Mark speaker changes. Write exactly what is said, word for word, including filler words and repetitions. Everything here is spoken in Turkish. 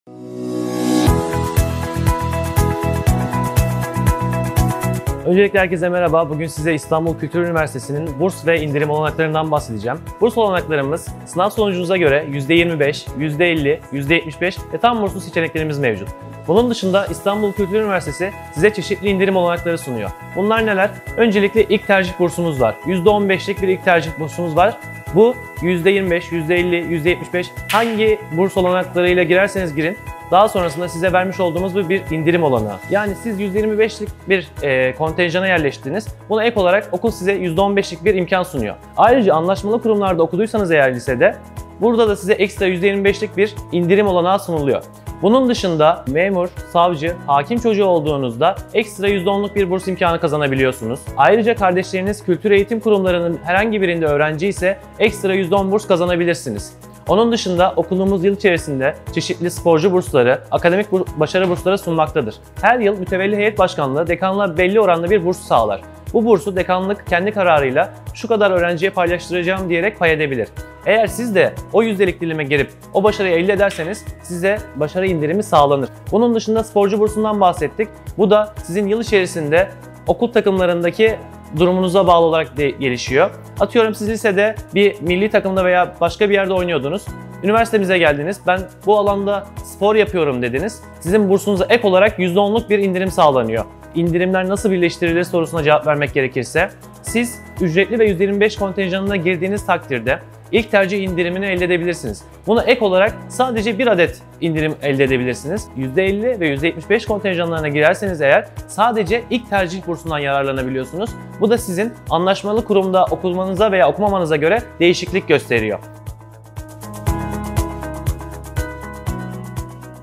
Speaker 1: Öncelikle herkese merhaba. Bugün size İstanbul Kültür Üniversitesi'nin burs ve indirim olanaklarından bahsedeceğim. Burs olanaklarımız sınav sonucunuza göre yüzde yirmi beş, yüzde elli, yüzde yetmiş beş ve tam burslu seçeneklerimiz mevcut. Bunun dışında İstanbul Kültür Üniversitesi size çeşitli indirim olanakları sunuyor. Bunlar neler? Öncelikle ilk tercih bursumuz var. yüzde on beşlik bir ilk tercih bursumuz var. Bu yüzde yirmi beş, yüzde elli, yüzde yetmiş beş hangi burs olanaklarıyla girerseniz girin. Daha sonrasında size vermiş olduğumuz bu bir indirim olanağı. Yani siz yüzde yirmi beşlik bir e, kontenjana yerleştiniz. Buna ek olarak okul size yüzde on beşlik bir imkan sunuyor. Ayrıca anlaşmalı kurumlarda okuduysanız eğer lisede, burada da size ekstra yüzde yirmi beşlik bir indirim olanağı sunuluyor. Bunun dışında memur, savcı, hakim çocuğu olduğunuzda ekstra yüzde onluk bir burs imkanı kazanabiliyorsunuz. Ayrıca kardeşleriniz kültür eğitim kurumlarının herhangi birinde öğrenci ise ekstra yüzde on burs kazanabilirsiniz. Onun dışında okulumuz yıl içerisinde çeşitli sporcu bursları, akademik başarı bursları sunmaktadır. Her yıl mütevelli heyet başkanlığı dekanlığa belli oranda bir burs sağlar. Bu bursu dekanlık kendi kararıyla şu kadar öğrenciye paylaştıracağım diyerek pay edebilir. Eğer siz de o yüzdelik dilime girip o başarıyı elde ederseniz size başarı indirimi sağlanır. Bunun dışında sporcu bursundan bahsettik. Bu da sizin yıl içerisinde okul takımlarındaki durumunuza bağlı olarak de gelişiyor. Atıyorum siz lisede bir milli takımda veya başka bir yerde oynuyordunuz. Üniversitemize geldiniz. Ben bu alanda spor yapıyorum dediniz. Sizin bursunuza ek olarak yüzde onluk bir indirim sağlanıyor. İndirimler nasıl birleştirilir sorusuna cevap vermek gerekirse, siz ücretli ve yüzde yirmi beş kontenjanına girdiğiniz takdirde ilk tercih indirimini elde edebilirsiniz. Buna ek olarak sadece bir adet indirim elde edebilirsiniz. yüzde elli ve yüzde yetmiş beş kontenjanlarına girerseniz eğer sadece ilk tercih bursundan yararlanabiliyorsunuz. Bu da sizin anlaşmalı kurumda okumanıza veya okumamanıza göre değişiklik gösteriyor.